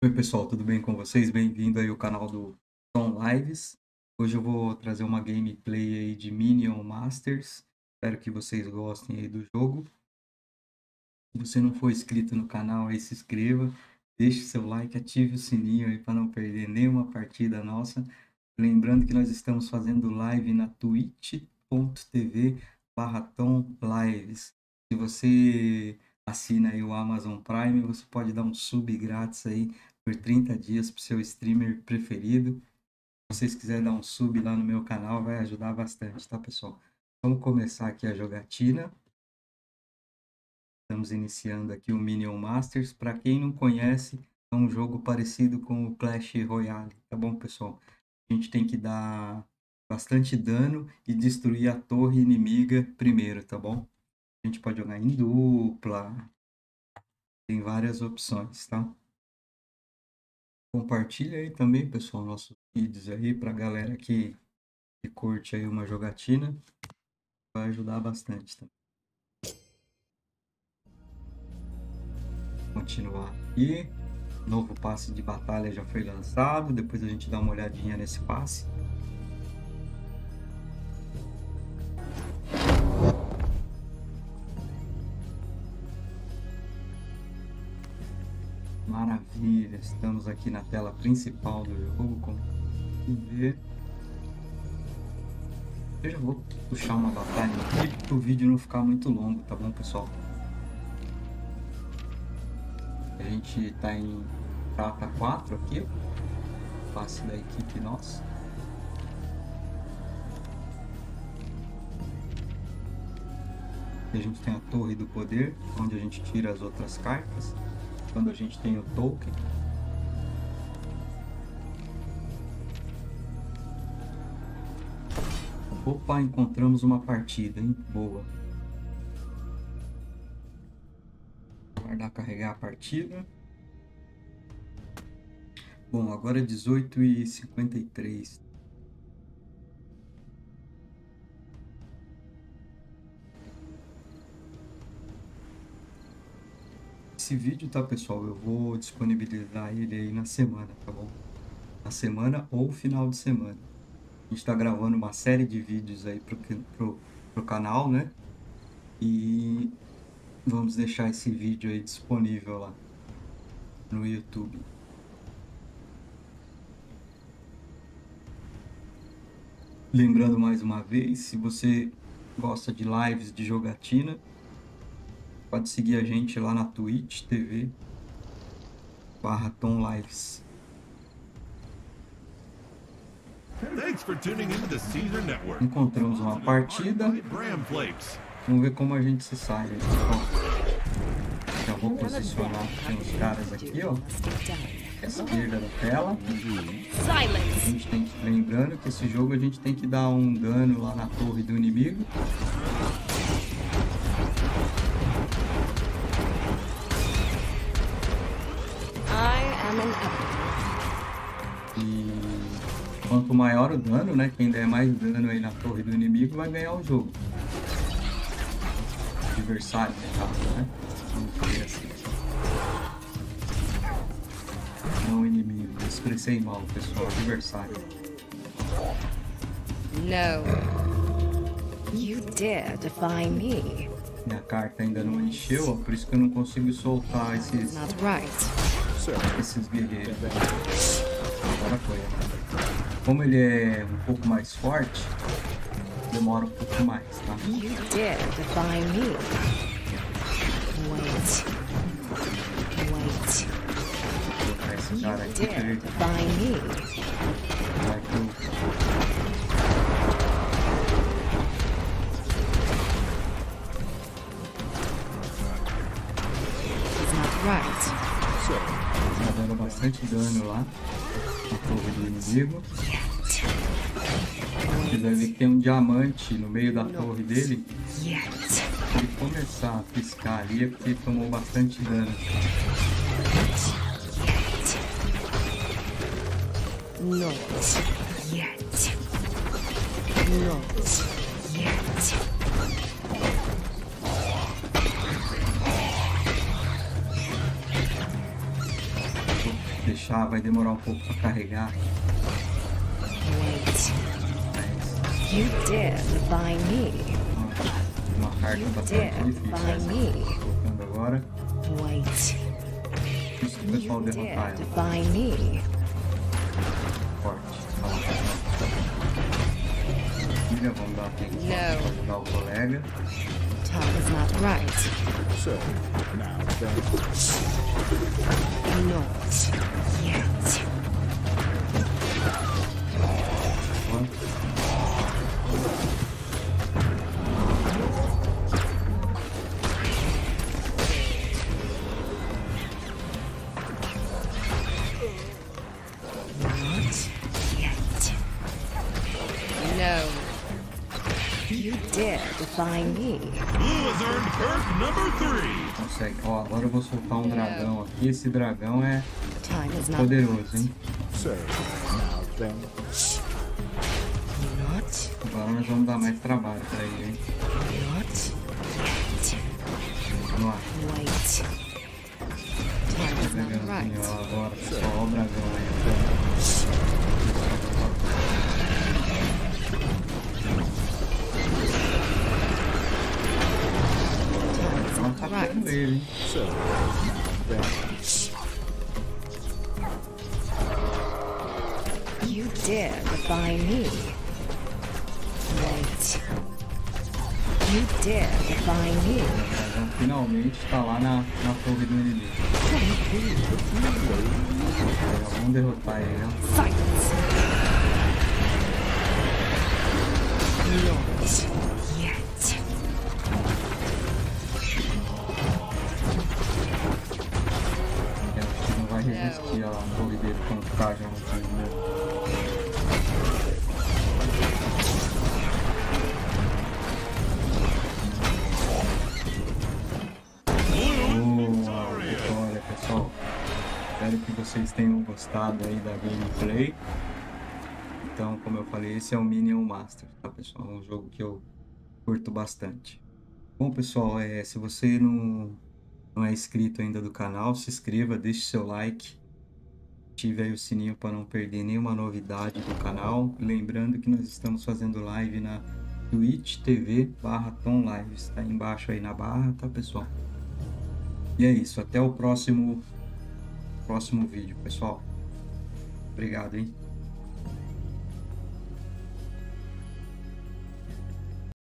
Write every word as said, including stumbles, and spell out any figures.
Oi pessoal, tudo bem com vocês? Bem-vindo aí ao canal do Tom Lives. Hoje eu vou trazer uma gameplay aí de Minion Masters. Espero que vocês gostem aí do jogo. Se você não for inscrito no canal aí, se inscreva, deixe seu like, ative o sininho aí para não perder nenhuma partida nossa. Lembrando que nós estamos fazendo live na twitch ponto tv barra Tom Lives. Se você assina aí o Amazon Prime, você pode dar um sub grátis aí por trinta dias para o seu streamer preferido. Se vocês quiserem dar um sub lá no meu canal, vai ajudar bastante, tá, pessoal? Vamos começar aqui a jogatina. Estamos iniciando aqui o Minion Masters. Para quem não conhece, é um jogo parecido com o Clash Royale, tá bom, pessoal? A gente tem que dar bastante dano e destruir a torre inimiga primeiro, tá bom? A gente pode jogar em dupla, tem várias opções, tá? Compartilha aí também, pessoal, nossos vídeos aí pra galera que, que curte aí uma jogatina. Vai ajudar bastante, tá? Continuar aqui. Novo passe de batalha já foi lançado. Depois a gente dá uma olhadinha nesse passe. Maravilha, estamos aqui na tela principal do jogo, como ver. Eu já vou puxar uma batalha aqui para o vídeo não ficar muito longo, tá bom, pessoal? A gente está em prata quatro aqui, passe da equipe nossa. A gente tem a Torre do Poder, onde a gente tira as outras cartas. Quando a gente tem o token. Opa, encontramos uma partida, hein? Boa. Aguardar carregar a partida. Bom, agora é dezoito e cinquenta e três. Esse vídeo, tá, pessoal? Eu vou disponibilizar ele aí na semana, tá bom? Na semana ou final de semana. A gente tá gravando uma série de vídeos aí pro, pro, pro canal, né? E vamos deixar esse vídeo aí disponível lá no YouTube. Lembrando mais uma vez, se você gosta de lives de jogatina, pode seguir a gente lá na twitch ponto tv barra Tom Lives. Encontramos uma partida. Vamos ver como a gente se sai. Já vou posicionar aqui os caras aqui, ó. À esquerda da tela. A gente tem que, lembrando que esse jogo a gente tem que dar um dano lá na torre do inimigo. E quanto maior o dano, né? Quem der mais dano aí na torre do inimigo vai ganhar o jogo. Adversário, né? Vamos ver assim. Não inimigo, expressei mal, pessoal. Adversário. No. You dare defy me. Minha carta ainda não encheu, ó, por isso que eu não consigo soltar esses, Not right. esses guerreiros. Agora foi. Como ele é um pouco mais forte, demora um pouco mais, tá? You dare defy me. Wait. Wait. Vou colocar esse cara You aqui pra dare ele defy me. vai pro... It's not right. Tá dando bastante dano lá na torre do inimigo. Você vai ver que tem um diamante no meio da torre dele. Yet. Se ele começar a piscar ali é porque ele tomou bastante dano. Not yet. Not yet. deixar, vai demorar um pouco para carregar. Wait. Mas You dare defy me. uma carta You bastante dare difícil. defy Essa que eu me. tô colocando agora. Wait. Isso que o pessoal You derrotar dare ela. defy me. Forte. Filha, vamos dar tempo Não. para ajudar o colega. Time is not right. So, now then, Not yet. Not yet. No. You dare defy me. Blue has earned turf number three. Consegue. Ó, agora eu vou soltar um dragão aqui. Esse dragão é Time is not poderoso, hein? so, now then, Not, Agora nós vamos dar mais trabalho pra ele, hein? not yet. Vamos lá. Wait. Time is not Dragãozinho, right. ó, agora, pessoal. Ó o dragão aí. Time is Ó, not tá right. pegando ele, hein? so, now then, You dare defy me. Wait. You dare defy me. O dragão finalmente tá lá na, na torre do inimigo. Já vamos derrotar ele, ó. Fight. Not yet. Eu acho que não vai resistir ó, a torre dele quando ficar já no time, né? Boa vitória, pessoal. Espero que vocês tenham gostado aí da gameplay. Então, como eu falei, esse é o Minion Master, tá, pessoal? É um jogo que eu curto bastante. Bom, pessoal, é, se você não, não é inscrito ainda do canal, se inscreva, deixe seu like. Ative aí o sininho para não perder nenhuma novidade do canal. Lembrando que nós estamos fazendo live na Twitch T V barra Tom Lives. Tá aí embaixo aí na barra, tá, pessoal? E é isso. Até o próximo, próximo vídeo, pessoal. Obrigado, hein?